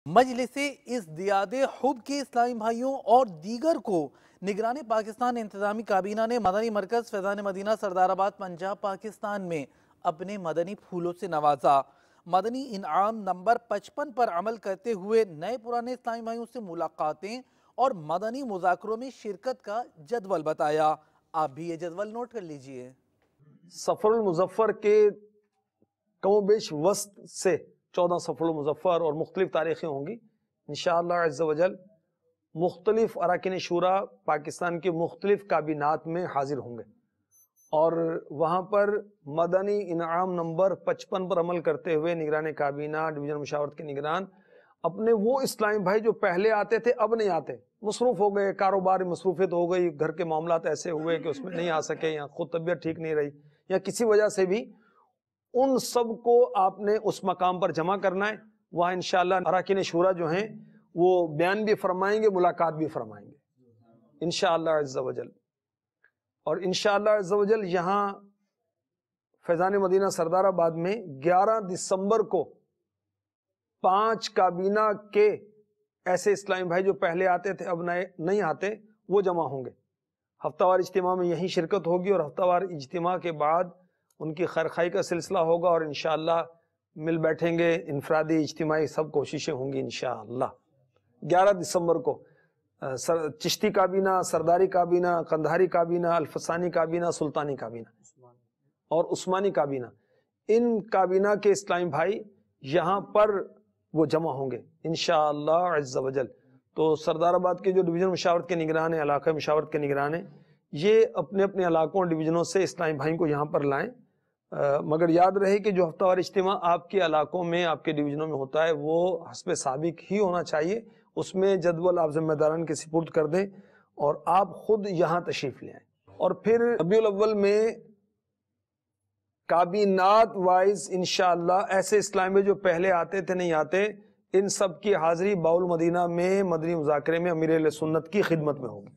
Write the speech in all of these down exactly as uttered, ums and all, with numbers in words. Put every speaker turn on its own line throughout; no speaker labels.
मजलिस-ए-इज़दियाद-ए-हुब के इस्लामी भाइयों और दीगर को निगरान-ए-पाकिस्तान इंतजामी काबीना ने मदनी मरकज फैज़ान मदीना सरदाराबाद पंजाब पाकिस्तान में अपने मदनी फूलों से नवाजा। मदनी इनाम नंबर पचपन पर अमल करते हुए नए पुराने इस्लामी भाइयों से मुलाकातें और मदनी मुज़ाकरों में शिरकत का जदवल बताया। आप भी ये जदवल नोट कर लीजिए।
सफरुल मुजफ्फर के कमोबेश वस्त से चौदह सफरुल मुजफ्फर और मुख्तलिफ तारीखें होंगी इंशाअल्लाह अज़्ज़ व जल। मुख्तलिफ अरकान शूरा पाकिस्तान के मुख्तलिफ काबीनात में हाजिर होंगे और वहाँ पर मदनी इनाम नंबर पचपन पर अमल करते हुए निगरान काबीना डिवीजन मुशावरत के निगरान अपने वो इस्लामी भाई जो पहले आते थे अब नहीं आते, मसरूफ़ हो गए, कारोबार मसरूफियत हो गई, घर के मामलात ऐसे हुए कि उसमें नहीं आ सके या खुद तबीयत ठीक नहीं रही या किसी वजह से भी, उन सब को आपने उस मकाम पर जमा करना है। वहाँ इंशाअल्लाह अरकान शूरा जो हैं वो बयान भी फरमाएंगे, मुलाकात भी फरमाएंगे इंशाअल्लाह अज़्ज़ व जल। और इंशाअल्लाह अज़्ज़ व जल यहाँ फैज़ान मदीना सरदाराबाद में ग्यारह दिसंबर को पांच काबीना के ऐसे इस्लामी भाई जो पहले आते थे अब नए नहीं आते, वो जमा होंगे। हफ्तावार इज्तिमा में यही शिरकत होगी और हफ्तावार इज्तिमा के बाद उनकी खैरखाई का सिलसिला होगा और इंशाअल्लाह मिल बैठेंगे, इनफरादी इज्तिमाई सब कोशिशें होंगी इंशाअल्लाह। ग्यारह दिसंबर को सर, चिश्ती काबीना, सरदारी काबीना, कंधारी काबीना, अल्फसानी काबीना, सुल्तानी काबीना और उस्मानी काबीना, इन काबीना के इस्लामी भाई यहाँ पर वो जमा होंगे इंशाअल्लाह अज़्ज़ व जल। तो सरदाराबाद के जो डिवीज़न मुशावरत के निगरान है, इलाक़ाई मुशावरत के निगरान है, ये अपने अपने इलाकों और डिवीज़नों से इस्लामी भाई को यहाँ पर लाएं। आ, मगर याद रहे कि जो हफ्तावार इज्तिमा आपके इलाकों में, आपके डिवीज़नों में होता है वो हस्बे साबिक ही होना चाहिए। उसमें जदवल आप ज़िम्मेदारान के सुपुर्द कर दें और आप खुद यहाँ तशरीफ़ ले आएँ। और फिर रबीउल अव्वल में काबीनात वाइज इंशाअल्लाह ऐसे इस्लामी जो पहले आते थे नहीं आते, इन सब की हाजिरी बाउल मदीना में मदनी मुज़ाकरे में अमीर सुन्नत की खिदमत में होगी।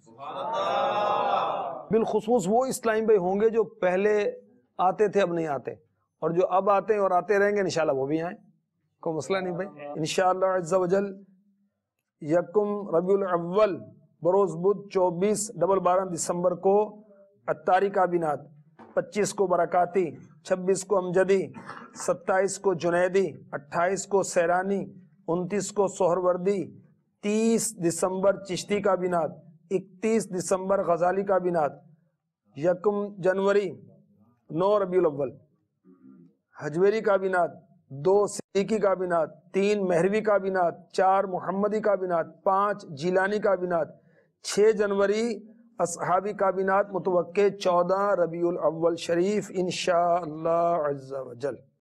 बिलखुसूस वो इस्लामी भाई होंगे जो पहले आते थे अब नहीं आते, और जो अब आते हैं और आते रहेंगे इंशाअल्लाह वो भी आए, कोई मसला नहीं भाई इंशाअल्लाह अज़्ज़ व जल। यकुम रबीउल अव्वल बरोज़ बुध चौबीस डबल बारह दिसंबर को अत्तारी काबीनात, पच्चीस को बरकाती, छब्बीस को अमजदी, सत्ताईस को जुनैदी, अट्ठाईस को सैरानी, उनतीस को सोहरवर्दी, तीस दिसंबर चिश्ती काबीनात, इकतीस दिसंबर गजाली काबीनात, यकम जनवरी नौ रबीउल अव्वल हजवेरी काबीनात, दो सिद्दीकी काबीनात, तीन महरवी काबीनात, चार मुहम्मदी काबीनात, पाँच जिलानी काबीनात, छः जनवरी असहाबी काबीनात मुतवक्के चौदह रबीउल अव्वल शरीफ इंशाअल्लाह अज़्ज़ व जल।